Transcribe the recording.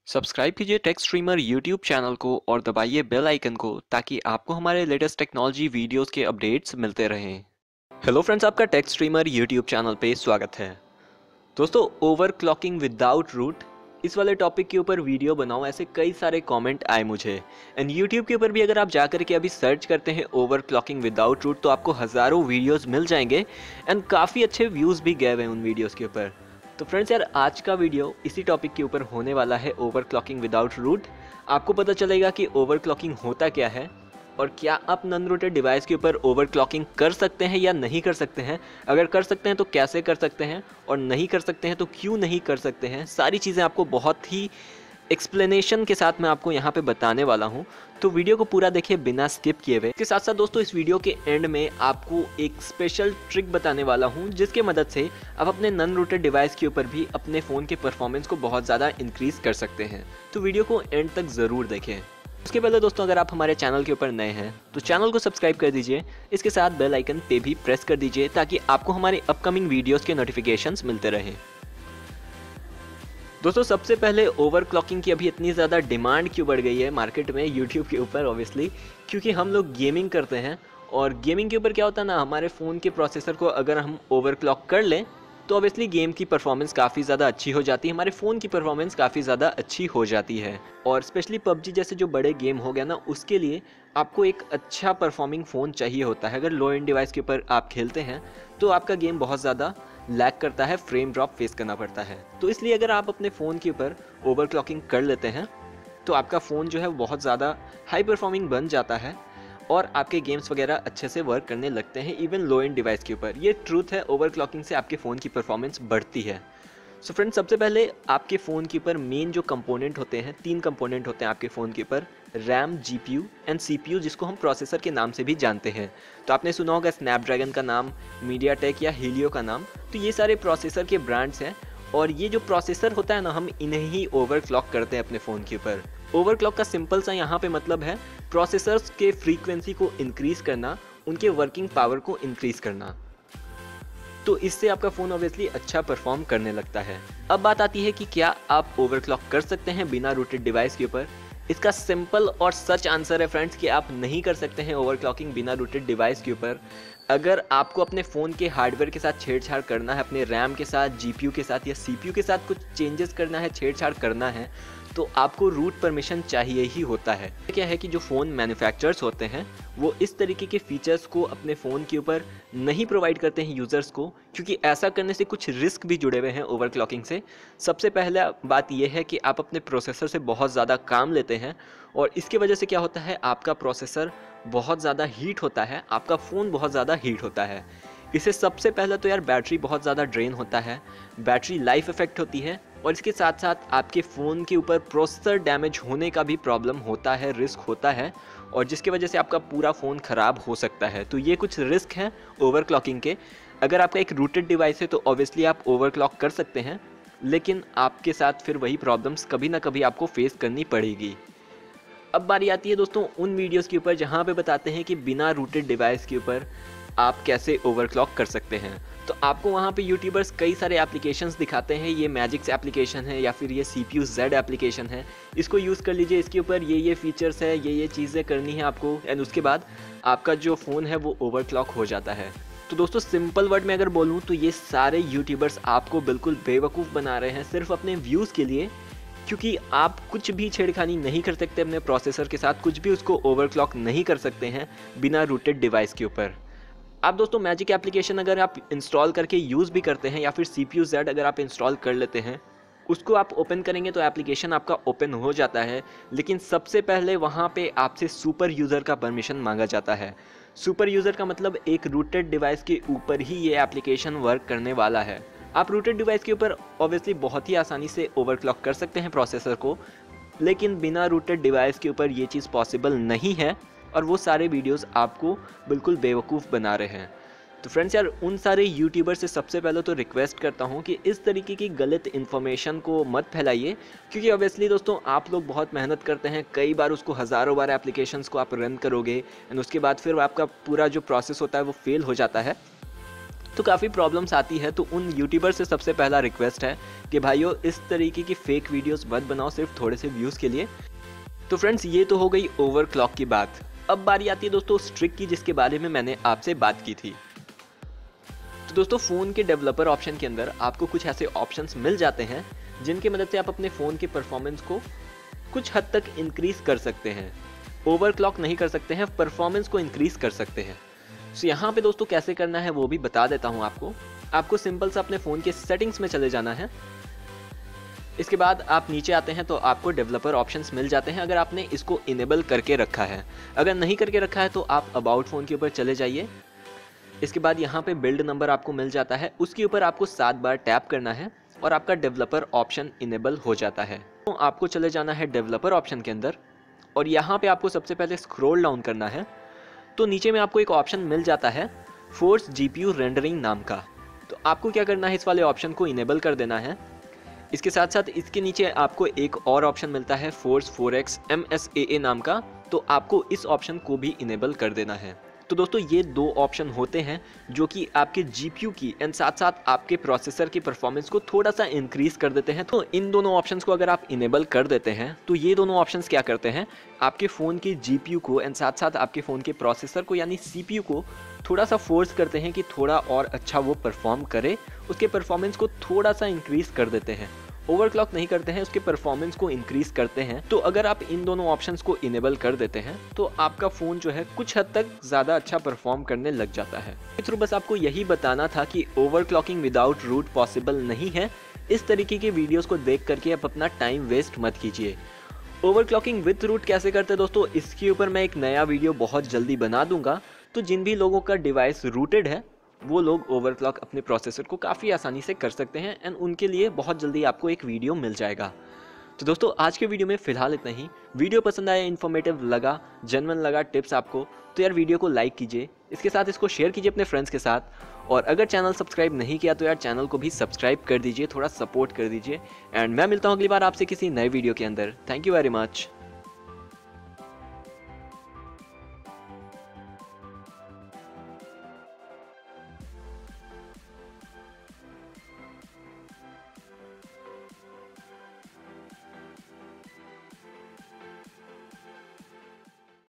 Subscribe कीजिए take streamer YouTube channel को और दबाइए बेल आइकन को ताकि आपको हमारे लेटेस्ट टेक्नोलॉजी वीडियोस के अपडेट्स मिलते रहें। हेलो फ्रेंड्स, आपका टेक स्ट्रीमर यूट्यूब चैनल पे स्वागत है। दोस्तों, ओवरक्लॉकिंग विदाउट रूट इस वाले टॉपिक के ऊपर वीडियो बनाओ, ऐसे कई सारे कमेंट आए मुझे। एंड यूट्यूब के ऊपर भी अगर आप जाकर के अभी सर्च करते हैं ओवरक्लॉकिंग विदाउट रूट तो आपको हज़ारों वीडियोस मिल जाएंगे एंड काफ़ी अच्छे व्यूज़ भी गए हुए हैं उन वीडियोस के ऊपर। तो फ्रेंड्स यार, आज का वीडियो इसी टॉपिक के ऊपर होने वाला है, ओवरक्लॉकिंग विदाउट रूट। आपको पता चलेगा कि ओवरक्लॉकिंग होता क्या है और क्या आप नॉन रूटेड डिवाइस के ऊपर ओवरक्लॉकिंग कर सकते हैं या नहीं कर सकते हैं। अगर कर सकते हैं तो कैसे कर सकते हैं और नहीं कर सकते हैं तो क्यों नहीं कर सकते हैं। सारी चीज़ें आपको बहुत ही एक्सप्लेनेशन के साथ मैं आपको यहाँ पे बताने वाला हूँ, तो वीडियो को पूरा देखिए बिना स्किप किए हुए। इसके साथ साथ दोस्तों, इस वीडियो के एंड में आपको एक स्पेशल ट्रिक बताने वाला हूँ जिसके मदद से आप अपने नॉन रूटेड डिवाइस के ऊपर भी अपने फ़ोन के परफॉर्मेंस को बहुत ज़्यादा इंक्रीज़ कर सकते हैं। तो वीडियो को एंड तक ज़रूर देखें। उसके पहले दोस्तों, अगर आप हमारे चैनल के ऊपर नए हैं तो चैनल को सब्सक्राइब कर दीजिए, इसके साथ बेल आइकन पे भी प्रेस कर दीजिए ताकि आपको हमारे अपकमिंग वीडियोस के नोटिफिकेशंस मिलते रहें। दोस्तों, सबसे पहले ओवरक्लॉकिंग की अभी इतनी ज़्यादा डिमांड क्यों बढ़ गई है मार्केट में, यूट्यूब के ऊपर ऑब्वियसली, क्योंकि हम लोग गेमिंग करते हैं और गेमिंग के ऊपर क्या होता है ना, हमारे फ़ोन के प्रोसेसर को अगर हम ओवरक्लॉक कर लें तो ऑब्वियसली गेम की परफॉर्मेंस काफ़ी ज़्यादा अच्छी हो जाती है, हमारे फ़ोन की परफॉर्मेंस काफ़ी ज़्यादा अच्छी हो जाती है। और स्पेशली पबजी जैसे जो बड़े गेम हो गया ना, उसके लिए आपको एक अच्छा परफॉर्मिंग फ़ोन चाहिए होता है। अगर लो एंड डिवाइस के ऊपर आप खेलते हैं तो आपका गेम बहुत ज़्यादा लैग करता है, फ्रेम ड्रॉप फेस करना पड़ता है। तो इसलिए अगर आप अपने फ़ोन के ऊपर ओवरक्लॉकिंग कर लेते हैं तो आपका फ़ोन जो है बहुत ज़्यादा हाई परफॉर्मिंग बन जाता है और आपके गेम्स वगैरह अच्छे से वर्क करने लगते हैं, इवन लो एंड डिवाइस के ऊपर। ये ट्रूथ है, ओवरक्लॉकिंग से आपके फ़ोन की परफॉर्मेंस बढ़ती है। सो फ्रेंड्स, सबसे पहले आपके फ़ोन के ऊपर मेन जो कंपोनेंट होते हैं, 3 कंपोनेंट होते हैं आपके फ़ोन के ऊपर: रैम, जीपीयू एंड सीपीयू, जिसको हम प्रोसेसर के नाम से भी जानते हैं। तो आपने सुना होगा स्नैपड्रैगन का नाम, मीडियाटेक या हीलियो का नाम। तो ये सारे प्रोसेसर के ब्रांड्स हैं और ये जो प्रोसेसर होता है ना, हम इन्हें ही ओवरक्लॉक करते हैं अपने फ़ोन के ऊपर। ओवरक्लॉक का सिंपल सा यहाँ पे मतलब है प्रोसेसर्स के फ्रीक्वेंसी को इंक्रीज़ करना, उनके वर्किंग पावर को इंक्रीज़ करना। तो इससे आपका फ़ोन ऑब्वियसली अच्छा परफॉर्म करने लगता है। अब बात आती है कि क्या आप ओवरक्लॉक कर सकते हैं बिना रूटेड डिवाइस के ऊपर। इसका सिंपल और सच आंसर है फ्रेंड्स कि आप नहीं कर सकते हैं ओवरक्लॉकिंग बिना रूटेड डिवाइस के ऊपर। अगर आपको अपने फ़ोन के हार्डवेयर के साथ छेड़छाड़ करना है, अपने रैम के साथ, जीपीयू के साथ या सीपीयू के साथ कुछ चेंजेस करना है, छेड़छाड़ करना है, तो आपको रूट परमिशन चाहिए ही होता है। क्या है कि जो फ़ोन मैन्युफैक्चरर्स होते हैं वो इस तरीके के फीचर्स को अपने फ़ोन के ऊपर नहीं प्रोवाइड करते हैं यूज़र्स को, क्योंकि ऐसा करने से कुछ रिस्क भी जुड़े हुए हैं ओवरक्लॉकिंग से। सबसे पहला बात यह है कि आप अपने प्रोसेसर से बहुत ज़्यादा काम लेते हैं और इसकी वजह से क्या होता है, आपका प्रोसेसर बहुत ज़्यादा हीट होता है, आपका फ़ोन बहुत ज़्यादा हीट होता है। इससे सबसे पहले तो यार बैटरी बहुत ज़्यादा ड्रेन होता है, बैटरी लाइफ इफ़ेक्ट होती है और इसके साथ साथ आपके फ़ोन के ऊपर प्रोसेसर डैमेज होने का भी प्रॉब्लम होता है, रिस्क होता है, और जिसकी वजह से आपका पूरा फ़ोन ख़राब हो सकता है। तो ये कुछ रिस्क हैं ओवरक्लॉकिंग के। अगर आपका एक रूटेड डिवाइस है तो ऑब्वियसली आप ओवरक्लॉक कर सकते हैं, लेकिन आपके साथ फिर वही प्रॉब्लम्स कभी ना कभी आपको फेस करनी पड़ेगी। अब बारी आती है दोस्तों उन वीडियोस के ऊपर जहाँ पे बताते हैं कि बिना रूटेड डिवाइस के ऊपर आप कैसे ओवरक्लॉक कर सकते हैं। तो आपको वहाँ पे यूट्यूबर्स कई सारे एप्लीकेशंस दिखाते हैं, ये मैजिक्स एप्लीकेशन है या फिर ये CPU Z एप्लीकेशन है, इसको यूज़ कर लीजिए, इसके ऊपर ये फीचर्स है, ये चीज़ें करनी है आपको, एंड उसके बाद आपका जो फ़ोन है वो ओवरक्लॉक हो जाता है। तो दोस्तों, सिंपल वर्ड में अगर बोलूँ तो ये सारे यूट्यूबर्स आपको बिल्कुल बेवकूफ़ बना रहे हैं सिर्फ अपने व्यूज़ के लिए, क्योंकि आप कुछ भी छेड़खानी नहीं कर सकते अपने प्रोसेसर के साथ, कुछ भी उसको ओवरक्लॉक नहीं कर सकते हैं बिना रूटेड डिवाइस के ऊपर। आप दोस्तों मैजिक एप्लीकेशन अगर आप इंस्टॉल करके यूज़ भी करते हैं या फिर CPU Z अगर आप इंस्टॉल कर लेते हैं, उसको आप ओपन करेंगे तो एप्लीकेशन आपका ओपन हो जाता है, लेकिन सबसे पहले वहाँ पे आपसे सुपर यूज़र का परमिशन मांगा जाता है। सुपर यूज़र का मतलब एक रूटेड डिवाइस के ऊपर ही ये एप्लीकेशन वर्क करने वाला है। आप रूटेड डिवाइस के ऊपर ऑब्वियसली बहुत ही आसानी से ओवरक्लॉक कर सकते हैं प्रोसेसर को, लेकिन बिना रूटेड डिवाइस के ऊपर ये चीज़ पॉसिबल नहीं है और वो सारे वीडियोस आपको बिल्कुल बेवकूफ़ बना रहे हैं। तो फ्रेंड्स यार, उन सारे यूट्यूबर से सबसे पहले तो रिक्वेस्ट करता हूँ कि इस तरीके की गलत इन्फॉर्मेशन को मत फैलाइए, क्योंकि ऑब्वियसली दोस्तों आप लोग बहुत मेहनत करते हैं, कई बार उसको हज़ारों बार एप्लीकेशंस को आप रन करोगे एंड उसके बाद फिर आपका पूरा जो प्रोसेस होता है वो फेल हो जाता है। तो काफ़ी प्रॉब्लम्स आती है। तो उन यूट्यूबर से सबसे पहला रिक्वेस्ट है कि भाइयों इस तरीके की फेक वीडियोस मत बनाओ सिर्फ थोड़े से व्यूज़ के लिए। तो फ्रेंड्स ये तो हो गई ओवरक्लॉक की बात। अब बारी आती है दोस्तों स्ट्रिक की, जिसके बारे में मैंने आपसे बात की थी। तो दोस्तों फ़ोन के डेवलपर ऑप्शन के अंदर आपको कुछ ऐसे ऑप्शंस मिल जाते हैं जिनकी मदद से आप अपने फ़ोन के परफॉर्मेंस को कुछ हद तक इंक्रीज़ कर सकते हैं। ओवरक्लॉक नहीं कर सकते हैं, परफॉर्मेंस को इंक्रीज़ कर सकते हैं। तो यहाँ पे दोस्तों कैसे करना है वो भी बता देता हूँ आपको सिंपल सा अपने फ़ोन के सेटिंग्स में चले जाना है। इसके बाद आप नीचे आते हैं तो आपको डेवलपर ऑप्शंस मिल जाते हैं अगर आपने इसको इनेबल करके रखा है। अगर नहीं करके रखा है तो आप अबाउट फ़ोन के ऊपर चले जाइए। इसके बाद यहाँ पे बिल्ड नंबर आपको मिल जाता है, उसके ऊपर आपको 7 बार टैप करना है और आपका डेवलपर ऑप्शन इनेबल हो जाता है। तो आपको चले जाना है डेवलपर ऑप्शन के अंदर और यहाँ पे आपको सबसे पहले स्क्रॉल डाउन करना है। तो नीचे में आपको एक ऑप्शन मिल जाता है फोर्स जीपीयू रेंडरिंग नाम का। तो आपको क्या करना है, इस वाले ऑप्शन को इनेबल कर देना है। इसके साथ साथ इसके नीचे आपको एक और ऑप्शन मिलता है फोर्स 4x MSAA नाम का। तो आपको इस ऑप्शन को भी इनेबल कर देना है। तो दोस्तों ये 2 ऑप्शन होते हैं जो कि आपके जीपीयू की एंड साथ साथ आपके प्रोसेसर की परफॉर्मेंस को थोड़ा सा इंक्रीज कर देते हैं। तो इन दोनों ऑप्शंस को अगर आप इनेबल कर देते हैं तो ये दोनों ऑप्शंस क्या करते हैं, आपके फ़ोन के जीपीयू को एंड साथ साथ आपके फ़ोन के प्रोसेसर को यानी सीपीयू को थोड़ा सा फोर्स करते हैं कि थोड़ा और अच्छा वो परफॉर्म करे, उसके परफॉर्मेंस को थोड़ा सा इंक्रीज कर देते हैं। ओवरक्लॉक नहीं करते हैं, उसके परफॉर्मेंस को इंक्रीज करते हैं। तो अगर आप इन दोनों ऑप्शंस को इनेबल कर देते हैं तो आपका फ़ोन जो है कुछ हद तक ज़्यादा अच्छा परफॉर्म करने लग जाता है। मित्रों बस आपको यही बताना था कि ओवरक्लॉकिंग विदाउट रूट पॉसिबल नहीं है। इस तरीके के वीडियोस को देख करके आप अपना टाइम वेस्ट मत कीजिए। ओवरक्लॉकिंग विथ रूट कैसे करते हैं दोस्तों, इसके ऊपर मैं एक नया वीडियो बहुत जल्दी बना दूंगा। तो जिन भी लोगों का डिवाइस रूटेड है वो लोग ओवरक्लॉक अपने प्रोसेसर को काफ़ी आसानी से कर सकते हैं एंड उनके लिए बहुत जल्दी आपको एक वीडियो मिल जाएगा। तो दोस्तों आज के वीडियो में फ़िलहाल इतना ही। वीडियो पसंद आया, इन्फॉर्मेटिव लगा, जेन्युइन लगा टिप्स आपको, तो यार वीडियो को लाइक कीजिए, इसके साथ इसको शेयर कीजिए अपने फ्रेंड्स के साथ। और अगर चैनल सब्सक्राइब नहीं किया तो यार चैनल को भी सब्सक्राइब कर दीजिए, थोड़ा सपोर्ट कर दीजिए। एंड मैं मिलता हूँ अगली बार आपसे किसी नए वीडियो के अंदर। Thank you very much.